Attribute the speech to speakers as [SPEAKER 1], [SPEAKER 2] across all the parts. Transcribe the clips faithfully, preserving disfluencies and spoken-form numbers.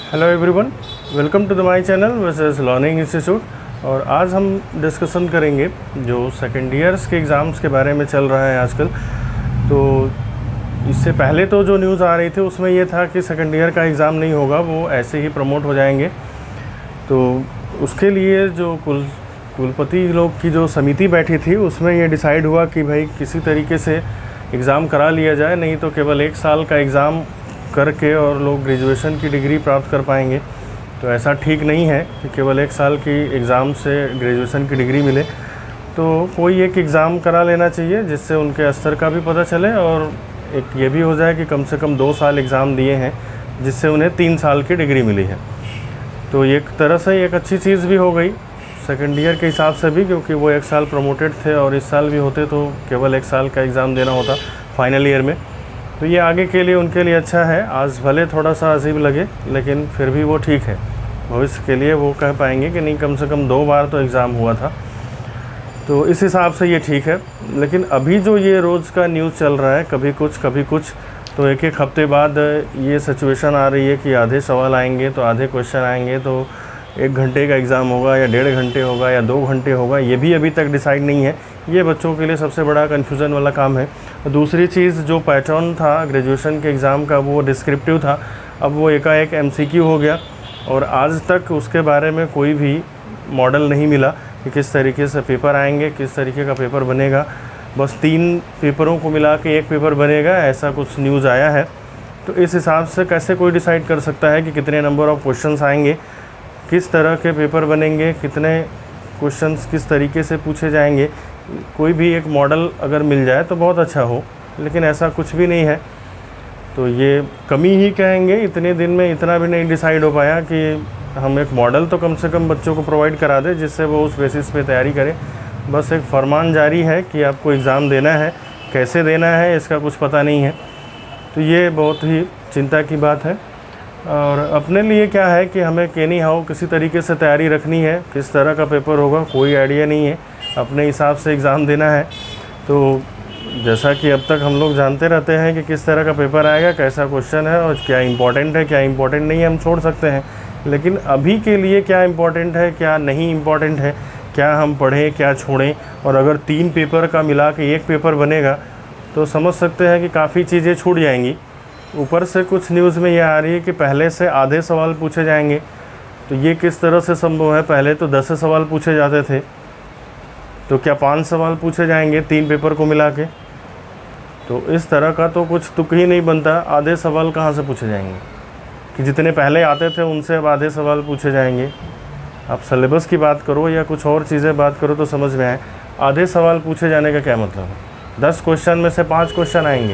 [SPEAKER 1] Hello everyone, welcome to the my channel versus learning institute. और आज हम discussion करेंगे जो सेकेंड ईयर्स के एग्ज़ाम्स के बारे में चल रहा है आजकल। तो इससे पहले तो जो न्यूज़ आ रही थी उसमें ये था कि सेकेंड ईयर का एग्ज़ाम नहीं होगा, वो ऐसे ही प्रमोट हो जाएंगे। तो उसके लिए जो कुल कुलपति लोग की जो समिति बैठी थी उसमें ये डिसाइड हुआ कि भाई किसी तरीके से एग्ज़ाम करा लिया जाए, नहीं तो केवल एक साल का एग्ज़ाम करके और लोग ग्रेजुएशन की डिग्री प्राप्त कर पाएंगे। तो ऐसा ठीक नहीं है कि केवल एक साल की एग्ज़ाम से ग्रेजुएशन की डिग्री मिले। तो कोई एक एग्ज़ाम करा लेना चाहिए जिससे उनके स्तर का भी पता चले और एक ये भी हो जाए कि कम से कम दो साल एग्ज़ाम दिए हैं जिससे उन्हें तीन साल की डिग्री मिली है। तो एक तरह से एक अच्छी चीज़ भी हो गई सेकेंड ईयर के हिसाब से भी, क्योंकि वो एक साल प्रमोटेड थे और इस साल भी होते तो केवल एक साल का एग्ज़ाम देना होता फाइनल ईयर में। तो ये आगे के लिए उनके लिए अच्छा है। आज भले थोड़ा सा अजीब लगे लेकिन फिर भी वो ठीक है। भविष्य के लिए वो कह पाएंगे कि नहीं, कम से कम दो बार तो एग्ज़ाम हुआ था, तो इस हिसाब से ये ठीक है। लेकिन अभी जो ये रोज़ का न्यूज़ चल रहा है, कभी कुछ कभी कुछ, तो एक एक हफ्ते बाद ये सिचुएशन आ रही है कि आधे सवाल आएंगे तो आधे क्वेश्चन आएंगे, तो एक घंटे का एग्ज़ाम होगा या डेढ़ घंटे होगा या दो घंटे होगा, ये भी अभी तक डिसाइड नहीं है। ये बच्चों के लिए सबसे बड़ा कन्फ्यूज़न वाला काम है। दूसरी चीज़, जो पैटर्न था ग्रेजुएशन के एग्ज़ाम का वो डिस्क्रिप्टिव था, अब वो एकाएक एमसीक्यू हो गया और आज तक उसके बारे में कोई भी मॉडल नहीं मिला कि किस तरीके से पेपर आएंगे, किस तरीके का पेपर बनेगा। बस तीन पेपरों को मिला के एक पेपर बनेगा, ऐसा कुछ न्यूज़ आया है। तो इस हिसाब से कैसे कोई डिसाइड कर सकता है कि कितने नंबर ऑफ़ क्वेश्चंस आएंगे, किस तरह के पेपर बनेंगे, कितने क्वेश्चंस किस तरीके से पूछे जाएंगे। कोई भी एक मॉडल अगर मिल जाए तो बहुत अच्छा हो, लेकिन ऐसा कुछ भी नहीं है। तो ये कमी ही कहेंगे, इतने दिन में इतना भी नहीं डिसाइड हो पाया कि हम एक मॉडल तो कम से कम बच्चों को प्रोवाइड करा दें जिससे वो उस बेसिस पे तैयारी करें। बस एक फरमान जारी है कि आपको एग्ज़ाम देना है, कैसे देना है इसका कुछ पता नहीं है। तो ये बहुत ही चिंता की बात है। और अपने लिए क्या है कि हमें एनी हाउ किसी तरीके से तैयारी रखनी है। किस तरह का पेपर होगा कोई आइडिया नहीं है, अपने हिसाब से एग्ज़ाम देना है। तो जैसा कि अब तक हम लोग जानते रहते हैं कि किस तरह का पेपर आएगा, कैसा क्वेश्चन है और क्या इम्पोर्टेंट है क्या इम्पोर्टेंट नहीं है, हम छोड़ सकते हैं। लेकिन अभी के लिए क्या इम्पोर्टेंट है क्या नहीं इम्पोर्टेंट है, क्या हम पढ़ें क्या छोड़ें, और अगर तीन पेपर का मिला के एक पेपर बनेगा तो समझ सकते हैं कि काफ़ी चीज़ें छूट जाएंगी। ऊपर से कुछ न्यूज़ में ये आ रही है कि पहले से आधे सवाल पूछे जाएंगे। तो ये किस तरह से संभव है? पहले तो दस सवाल पूछे जाते थे, तो क्या पाँच सवाल पूछे जाएंगे तीन पेपर को मिला के? तो इस तरह का तो कुछ तुक ही नहीं बनता। आधे सवाल कहाँ से पूछे जाएंगे कि जितने पहले आते थे उनसे अब आधे सवाल पूछे जाएंगे? आप सिलेबस की बात करो या कुछ और चीज़ें बात करो तो समझ में आए। आधे सवाल पूछे जाने का क्या मतलब है? दस क्वेश्चन में से पाँच क्वेश्चन आएंगे,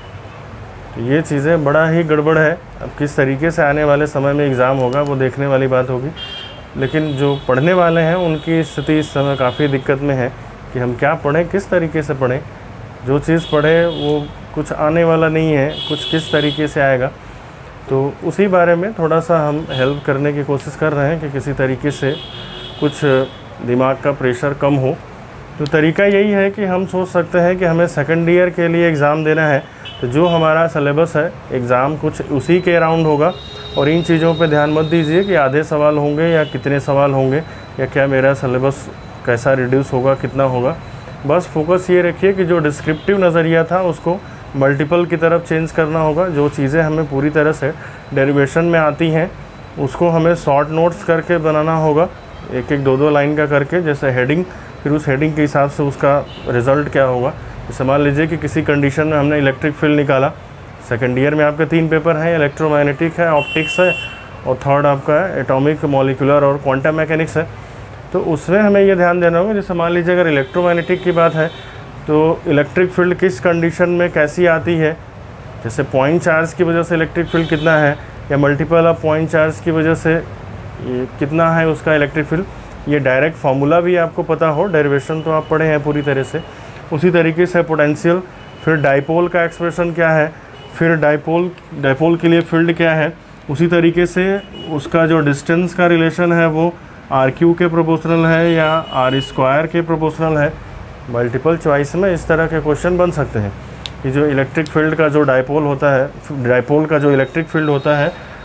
[SPEAKER 1] तो ये चीज़ें बड़ा ही गड़बड़ है। अब किस तरीके से आने वाले समय में एग्ज़ाम होगा वो देखने वाली बात होगी। लेकिन जो पढ़ने वाले हैं उनकी स्थिति इस समय काफ़ी दिक्कत में है कि हम क्या पढ़ें, किस तरीके से पढ़ें। जो चीज़ पढ़े वो कुछ आने वाला नहीं है, कुछ किस तरीके से आएगा। तो उसी बारे में थोड़ा सा हम हेल्प करने की कोशिश कर रहे हैं कि किसी तरीके से कुछ दिमाग का प्रेशर कम हो। तो तरीका यही है कि हम सोच सकते हैं कि हमें सेकेंड ईयर के लिए एग्ज़ाम देना है, तो जो हमारा सिलेबस है एग्ज़ाम कुछ उसी के अराउंड होगा। और इन चीज़ों पे ध्यान मत दीजिए कि आधे सवाल होंगे या कितने सवाल होंगे या क्या मेरा सिलेबस कैसा रिड्यूस होगा, कितना होगा। बस फोकस ये रखिए कि जो डिस्क्रिप्टिव नज़रिया था उसको मल्टीपल की तरफ चेंज करना होगा। जो चीज़ें हमें पूरी तरह से डेरिवेशन में आती हैं उसको हमें शॉर्ट नोट्स करके बनाना होगा, एक एक दो दो लाइन का करके, जैसे हेडिंग, फिर उस हेडिंग के हिसाब से उसका रिज़ल्ट क्या होगा। जैसे मान लीजिए कि किसी कंडीशन में हमने इलेक्ट्रिक फील्ड निकाला। सेकेंड ईयर में आपके तीन पेपर हैं, इलेक्ट्रोमैग्नेटिक है, ऑप्टिक्स है और थर्ड आपका है एटॉमिक मॉलिक्यूलर और क्वांटम मैकेनिक्स है। तो उसमें हमें ये ध्यान देना होगा, जैसे मान लीजिए अगर इलेक्ट्रोमैग्नेटिक की बात है तो इलेक्ट्रिक फील्ड किस कंडीशन में कैसी आती है। जैसे पॉइंट चार्ज की वजह से इलेक्ट्रिक फील्ड कितना है, या मल्टीपल ऑफ पॉइंट चार्ज की वजह से ये कितना है उसका इलेक्ट्रिक फील्ड। ये डायरेक्ट फार्मूला भी आपको पता हो, डेरिवेशन तो आप पढ़े हैं पूरी तरह से। उसी तरीके से पोटेंशियल, फिर डाइपोल का एक्सप्रेशन क्या है, फिर डाइपोल डाइपोल के लिए फील्ड क्या है। उसी तरीके से उसका जो डिस्टेंस का रिलेशन है वो आर क्यू के प्रोपोर्शनल है या आर स्क्वायर के प्रोपोर्शनल है। मल्टीपल चॉइस में इस तरह के क्वेश्चन बन सकते हैं कि जो इलेक्ट्रिक फील्ड का जो डाइपोल होता है, डाइपोल का जो इलेक्ट्रिक फील्ड होता है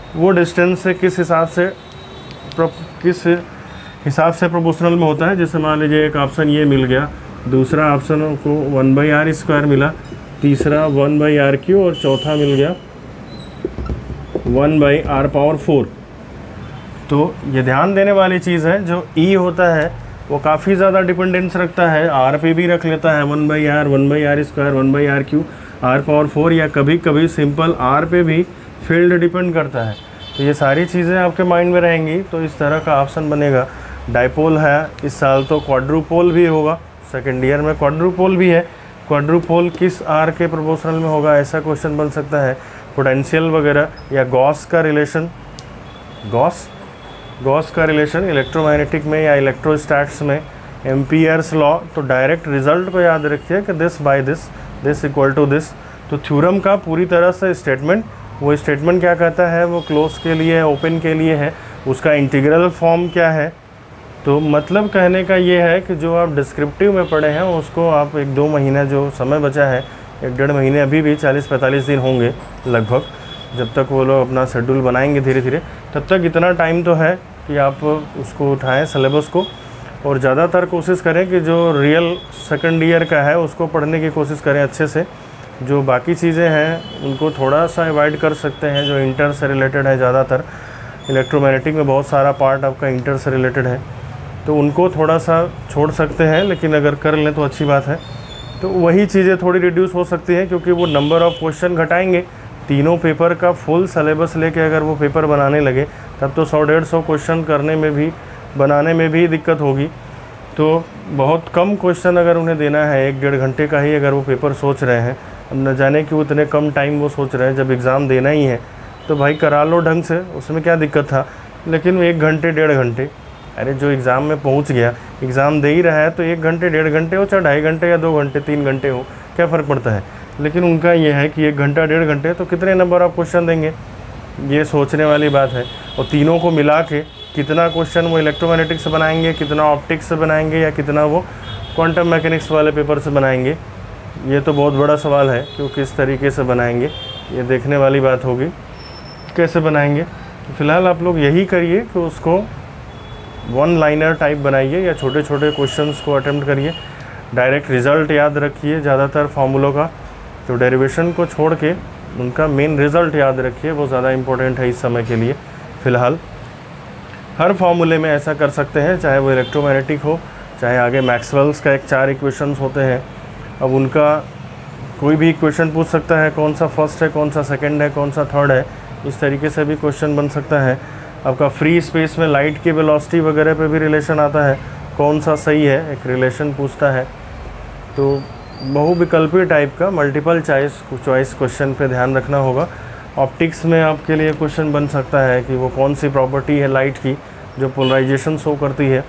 [SPEAKER 1] वो डिस्टेंस से किस हिसाब से किस हिसाब से प्रोपोर्शनल में होता है। जैसे मान लीजिए एक ऑप्शन ये मिल गया, दूसरा ऑप्शन को वन बाई आर स्क्वायर मिला, तीसरा वन बाई आर क्यू और चौथा मिल गया one by R power four. तो ये ध्यान देने वाली चीज़ है, जो ई होता है वो काफ़ी ज़्यादा डिपेंडेंस रखता है, आर पे भी रख लेता है one by R, one by R square, one by R cube, R power four, या कभी कभी सिंपल आर पे भी फील्ड डिपेंड करता है। तो ये सारी चीज़ें आपके माइंड में रहेंगी। तो इस तरह का ऑप्शन बनेगा। डाइपोल है इस साल, तो क्वाड्रुपोल भी होगा, सेकेंड ईयर में क्वाड्रुपोल भी है। क्वाड्रुपोल किस आर के प्रोपोर्शनल में होगा, ऐसा क्वेश्चन बन सकता है। पोटेंशियल वगैरह या गॉस का रिलेशन, गॉस गॉस का रिलेशन इलेक्ट्रोमैग्नेटिक में या इलेक्ट्रोस्टैट्स में, एम्पियर्स लॉ, तो डायरेक्ट रिजल्ट को याद रखिए कि this by this, this equal to this. तो थ्योरम का पूरी तरह से स्टेटमेंट, वो स्टेटमेंट क्या कहता है, वो क्लोज के लिए, ओपन के लिए है, उसका इंटीग्रल फॉर्म क्या है। तो मतलब कहने का ये है कि जो आप डिस्क्रिप्टिव में पढ़े हैं उसको आप एक दो महीना जो समय बचा है, एक डेढ़ महीने अभी भी चालीस पैंतालीस दिन होंगे लगभग, जब तक वो लोग अपना शेड्यूल बनाएंगे धीरे धीरे, तब तक इतना टाइम तो है कि आप उसको उठाएं सिलेबस को, और ज़्यादातर कोशिश करें कि जो रियल सेकंड ईयर का है उसको पढ़ने की कोशिश करें अच्छे से। जो बाकी चीज़ें हैं उनको थोड़ा सा अवॉइड कर सकते हैं, जो इंटर से रिलेटेड है, ज़्यादातर इलेक्ट्रोमैग्नेटिक में बहुत सारा पार्ट आपका इंटर से रिलेटेड है, तो उनको थोड़ा सा छोड़ सकते हैं, लेकिन अगर कर लें तो अच्छी बात है। तो वही चीज़ें थोड़ी रिड्यूस हो सकती हैं, क्योंकि वो नंबर ऑफ़ क्वेश्चन घटाएंगे। तीनों पेपर का फुल सिलेबस लेके अगर वो पेपर बनाने लगे तब तो सौ डेढ़ सौ क्वेश्चन करने में भी, बनाने में भी दिक्कत होगी। तो बहुत कम क्वेश्चन अगर उन्हें देना है, एक डेढ़ घंटे का ही अगर वो पेपर सोच रहे हैं, अब न जाने कि उतने कम टाइम वो सोच रहे हैं, जब एग्ज़ाम देना ही है तो भाई करा लो ढंग से, उसमें क्या दिक्कत था। लेकिन एक घंटे डेढ़ घंटे, अरे जो एग्ज़ाम में पहुंच गया, एग्ज़ाम दे ही रहा है, तो एक घंटे डेढ़ घंटे हो, चाहे ढाई घंटे या दो घंटे तीन घंटे हो, क्या फ़र्क पड़ता है। लेकिन उनका ये है कि एक घंटा डेढ़ घंटे तो कितने नंबर ऑफ क्वेश्चन देंगे, ये सोचने वाली बात है। और तीनों को मिला के कितना क्वेश्चन वो इलेक्ट्रोमैग्नेटिक्स से बनाएंगे, कितना ऑप्टिक्स से बनाएंगे, या कितना वो क्वांटम मैकेनिक्स वाले पेपर से बनाएंगे, ये तो बहुत बड़ा सवाल है कि वो किस तरीके से बनाएंगे। ये देखने वाली बात होगी कैसे बनाएंगे। फ़िलहाल आप लोग यही करिए कि उसको वन लाइनर टाइप बनाइए, या छोटे छोटे क्वेश्चंस को अटेम्प्ट करिए। डायरेक्ट रिज़ल्ट याद रखिए ज़्यादातर फॉर्मूलों का, तो डेरिवेशन को छोड़ के उनका मेन रिज़ल्ट याद रखिए, वो ज़्यादा इम्पोर्टेंट है इस समय के लिए। फ़िलहाल हर फॉर्मूले में ऐसा कर सकते हैं, चाहे वो इलेक्ट्रोमैग्नेटिक हो, चाहे आगे मैक्सवेल्स का एक चार इक्वेशंस होते हैं, अब उनका कोई भी इक्वेशन पूछ सकता है, कौन सा फर्स्ट है, कौन सा सेकंड है, कौन सा थर्ड है, इस तरीके से भी क्वेश्चन बन सकता है। आपका फ्री स्पेस में लाइट की वेलोसिटी वगैरह पे भी रिलेशन आता है, कौन सा सही है, एक रिलेशन पूछता है। तो बहुविकल्पी टाइप का मल्टीपल चॉइस चॉइस क्वेश्चन पे ध्यान रखना होगा। ऑप्टिक्स में आपके लिए क्वेश्चन बन सकता है कि वो कौन सी प्रॉपर्टी है लाइट की जो पोलराइजेशन शो करती है,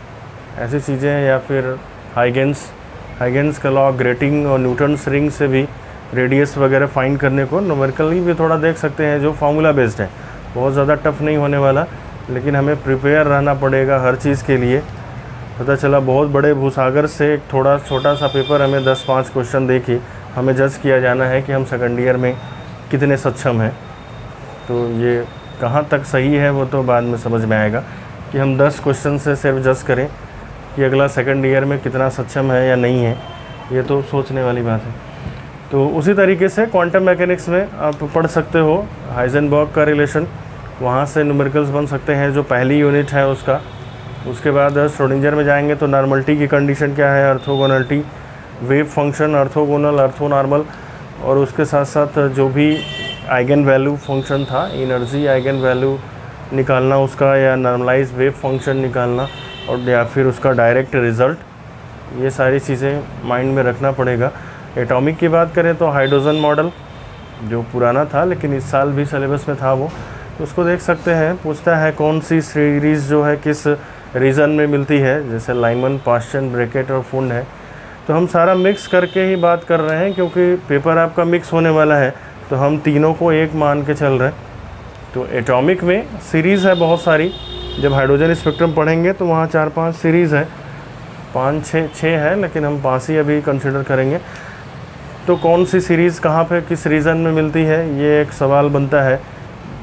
[SPEAKER 1] ऐसी चीज़ें, या फिर हाइगेंस हाइगेंस का लॉ, ग्रेटिंग और न्यूटन्स रिंग से भी रेडियस वगैरह फाइंड करने को न्यूमेरिकली भी थोड़ा देख सकते हैं, जो फार्मूला बेस्ड है, बहुत ज़्यादा टफ नहीं होने वाला। लेकिन हमें प्रिपेयर रहना पड़ेगा हर चीज़ के लिए। पता चला बहुत बड़े भूसागर से एक थोड़ा छोटा सा पेपर हमें दस पाँच क्वेश्चन दे के हमें जज किया जाना है कि हम सेकंड ईयर में कितने सक्षम हैं। तो ये कहाँ तक सही है वो तो बाद में समझ में आएगा, कि हम दस क्वेश्चन से सिर्फ जज करें कि अगला सेकंड ईयर में कितना सक्षम है या नहीं है, ये तो सोचने वाली बात है। तो उसी तरीके से क्वांटम मैकेनिक्स में आप पढ़ सकते हो हाइजेनबर्ग का रिलेशन, वहाँ से न्यूमेरिकल्स बन सकते हैं जो पहली यूनिट है उसका। उसके बाद श्रोडिंगर में जाएंगे तो नॉर्मलिटी की कंडीशन क्या है, orthogonality, wave function, orthogonal, orthonormal, और उसके साथ साथ जो भी आइगन वैल्यू फंक्शन था, एनर्जी आइगन वैल्यू निकालना उसका, या नॉर्मलाइज वेव फंक्शन निकालना, और या फिर उसका डायरेक्ट रिज़ल्ट, ये सारी चीज़ें माइंड में रखना पड़ेगा। एटॉमिक की बात करें तो हाइड्रोजन मॉडल जो पुराना था लेकिन इस साल भी सिलेबस में था वो, तो उसको देख सकते हैं। पूछता है कौन सी सीरीज़ जो है किस रीजन में मिलती है, जैसे लाइमन, पाश्चन, ब्रैकेट और फुंड है। तो हम सारा मिक्स करके ही बात कर रहे हैं, क्योंकि पेपर आपका मिक्स होने वाला है, तो हम तीनों को एक मान के चल रहे हैं। तो एटॉमिक में सीरीज़ है बहुत सारी, जब हाइड्रोजन स्पेक्ट्रम पढ़ेंगे तो वहाँ चार पांच सीरीज़ है, पाँच छः छः है, लेकिन हम पाँच ही अभी कंसिडर करेंगे। तो कौन सी सीरीज़ कहाँ पे किस रीजन में मिलती है, ये एक सवाल बनता है।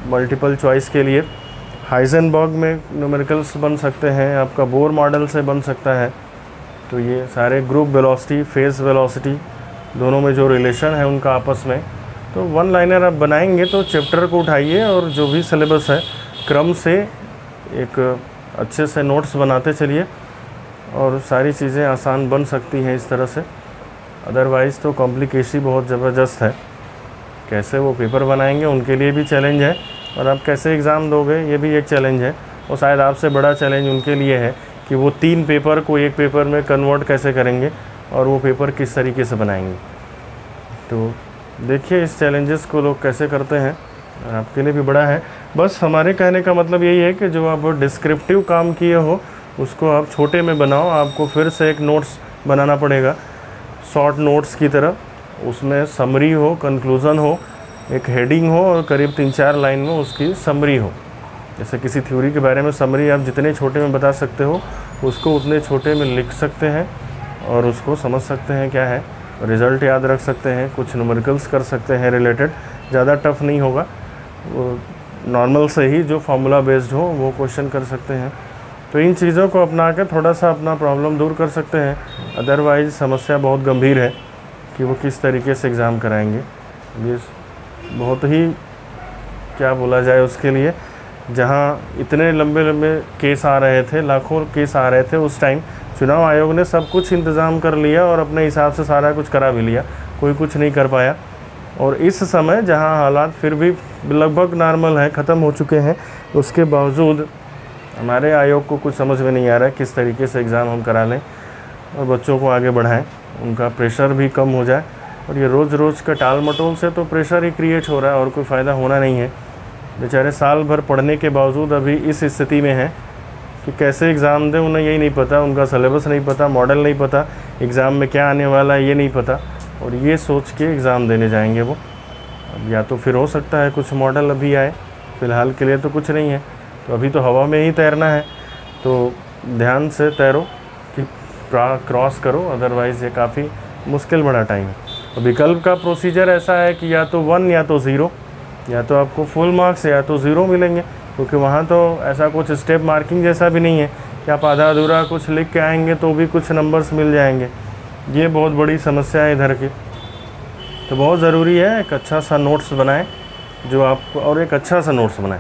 [SPEAKER 1] मल्टीपल चॉइस के लिए हाइजेनबर्ग में न्यूमेरिकल्स बन सकते हैं, आपका बोर मॉडल से बन सकता है। तो ये सारे ग्रुप वेलोसिटी, फेज वेलोसिटी दोनों में जो रिलेशन है उनका आपस में, तो वन लाइनर आप बनाएंगे तो चैप्टर को उठाइए और जो भी सिलेबस है क्रम से एक अच्छे से नोट्स बनाते चलिए और सारी चीज़ें आसान बन सकती हैं इस तरह से। अदरवाइज़ तो कॉम्प्लिकेशन बहुत ज़बरदस्त है। कैसे वो पेपर बनाएंगे उनके लिए भी चैलेंज है, और आप कैसे एग्ज़ाम दोगे ये भी एक चैलेंज है। और शायद आपसे बड़ा चैलेंज उनके लिए है कि वो तीन पेपर को एक पेपर में कन्वर्ट कैसे करेंगे और वो पेपर किस तरीके से बनाएंगे। तो देखिए इस चैलेंजेस को लोग कैसे करते हैं, और आपके लिए भी बड़ा है। बस हमारे कहने का मतलब यही है कि जो आप डिस्क्रिप्टिव काम किए हो उसको आप छोटे में बनाओ। आपको फिर से एक नोट्स बनाना पड़ेगा शॉर्ट नोट्स की तरह, उसमें समरी हो, कंक्लूज़न हो, एक हेडिंग हो और करीब तीन चार लाइन में उसकी समरी हो। जैसे किसी थ्योरी के बारे में समरी आप जितने छोटे में बता सकते हो उसको उतने छोटे में लिख सकते हैं और उसको समझ सकते हैं क्या है, रिज़ल्ट याद रख सकते हैं, कुछ न्यूमेरिकल्स कर सकते हैं रिलेटेड। ज़्यादा टफ नहीं होगा, वो नॉर्मल से ही जो फार्मूला बेस्ड हो वो क्वेश्चन कर सकते हैं। तो इन चीज़ों को अपना के थोड़ा सा अपना प्रॉब्लम दूर कर सकते हैं। अदरवाइज़ समस्या बहुत गंभीर है कि वो किस तरीके से एग्ज़ाम कराएंगे। ये बहुत ही क्या बोला जाए उसके लिए, जहाँ इतने लंबे लंबे केस आ रहे थे, लाखों केस आ रहे थे उस टाइम, चुनाव आयोग ने सब कुछ इंतज़ाम कर लिया और अपने हिसाब से सारा कुछ करा भी लिया, कोई कुछ नहीं कर पाया। और इस समय जहाँ हालात फिर भी लगभग नॉर्मल हैं, ख़त्म हो चुके हैं, उसके बावजूद हमारे आयोग को कुछ समझ में नहीं आ रहा है किस तरीके से एग्ज़ाम हम करा लें और बच्चों को आगे बढ़ाएं, उनका प्रेशर भी कम हो जाए। और ये रोज़ रोज़ का टाल मटोल से तो प्रेशर ही क्रिएट हो रहा है और कोई फ़ायदा होना नहीं है। बेचारे साल भर पढ़ने के बावजूद अभी इस स्थिति में हैं कि कैसे एग्ज़ाम दें, उन्हें यही नहीं पता, उनका सिलेबस नहीं पता, मॉडल नहीं पता, एग्ज़ाम में क्या आने वाला है ये नहीं पता, और ये सोच के एग्ज़ाम देने जाएंगे वो। अब या तो फिर हो सकता है कुछ मॉडल अभी आए, फ़िलहाल के लिए तो कुछ नहीं है, तो अभी तो हवा में ही तैरना है। तो ध्यान से तैरो कि क्रॉस करो, अदरवाइज़ ये काफ़ी मुश्किल बड़ा टाइम है। तो विकल्प का प्रोसीजर ऐसा है कि या तो वन या तो ज़ीरो, या तो आपको फुल मार्क्स या तो ज़ीरो मिलेंगे, क्योंकि वहाँ तो ऐसा कुछ स्टेप मार्किंग जैसा भी नहीं है कि आप आधा अधूरा कुछ लिख के आएंगे तो भी कुछ नंबर्स मिल जाएंगे। ये बहुत बड़ी समस्या है इधर की। तो बहुत ज़रूरी है एक अच्छा सा नोट्स बनाएं जो आप, और एक अच्छा सा नोट्स बनाएं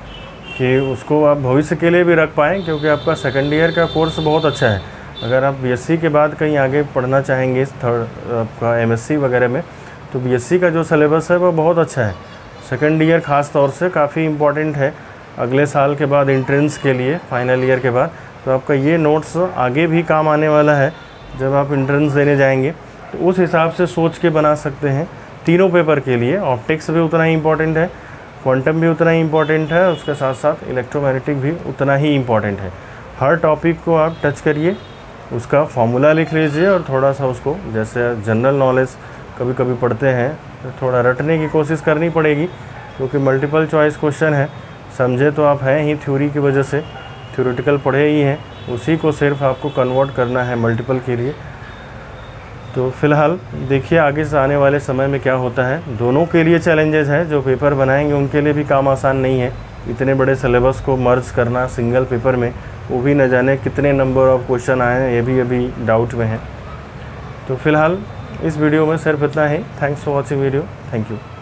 [SPEAKER 1] कि उसको आप भविष्य के लिए भी रख पाएँ, क्योंकि आपका सेकेंड ईयर का कोर्स बहुत अच्छा है। अगर आप बीएससी के बाद कहीं आगे पढ़ना चाहेंगे थर्ड आपका एमएससी वगैरह में, तो बीएससी का जो सिलेबस है वो बहुत अच्छा है। सेकेंड ईयर ख़ास तौर से काफ़ी इम्पॉर्टेंट है अगले साल के बाद एंट्रेंस के लिए, फाइनल ईयर के बाद। तो आपका ये नोट्स आगे भी काम आने वाला है जब आप एंट्रेंस देने जाएंगे, तो उस हिसाब से सोच के बना सकते हैं तीनों पेपर के लिए। ऑप्टिक्स भी उतना ही इम्पॉर्टेंट है, क्वांटम भी उतना ही इम्पॉर्टेंट है, उसके साथ साथ इलेक्ट्रोमैग्नेटिक भी उतना ही इम्पॉर्टेंट है। हर टॉपिक को आप टच करिए, उसका फॉर्मूला लिख लीजिए और थोड़ा सा उसको, जैसे जनरल नॉलेज कभी कभी पढ़ते हैं, तो थोड़ा रटने की कोशिश करनी पड़ेगी, क्योंकि मल्टीपल चॉइस क्वेश्चन है। समझे तो आप हैं ही थ्योरी की वजह से, थ्योरेटिकल पढ़े ही हैं, उसी को सिर्फ आपको कन्वर्ट करना है मल्टीपल के लिए। तो फ़िलहाल देखिए आगे से आने वाले समय में क्या होता है। दोनों के लिए चैलेंजेस हैं, जो पेपर बनाएंगे उनके लिए भी काम आसान नहीं है। इतने बड़े सिलेबस को मर्ज करना सिंगल पेपर में, वो भी न जाने कितने नंबर ऑफ क्वेश्चन आए हैं, ये भी अभी डाउट में है। तो फ़िलहाल इस वीडियो में सिर्फ इतना ही। Thanks for watching video. Thank you.